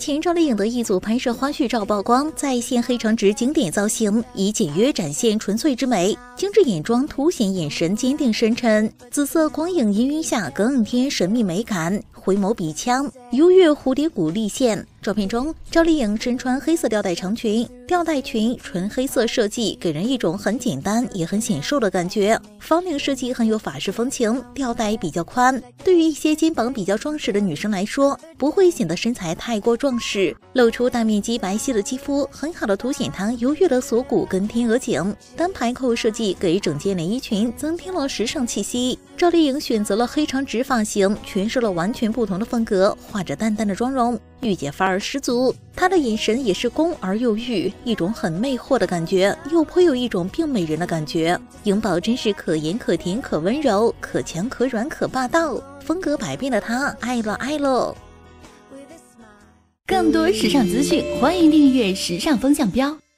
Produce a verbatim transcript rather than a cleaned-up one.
前，赵丽颖的一组拍摄花絮照曝光，再现黑长直经典造型，以简约展现纯粹之美。精致眼妆凸显眼神坚定深沉，紫色光影氤氲下更添神秘美感。回眸鼻腔，优越蝴蝶骨立现。照片中，赵丽颖身穿黑色吊带长裙，吊带裙纯黑色设计，给人一种很简单也很显瘦的感觉。方领设计很有法式风情，吊带比较宽，对于一些肩膀比较壮实的女生来说，不会显得身材太过壮实，露出大面积白皙的肌肤，很好的凸显她优越的锁骨跟天鹅颈。单排扣设计给整件连衣裙增添了时尚气息。赵丽颖选择了黑长直发型，诠释了完全不同的风格，画着淡淡的妆容，御姐范儿十足。她的眼神也是攻而又欲，一种很魅惑的感觉，又颇有一种病美人的感觉。颖宝真是可盐可甜可温柔，可强可软可霸道，风格百变的她，爱了爱了。 更多时尚资讯，欢迎订阅时尚风向标。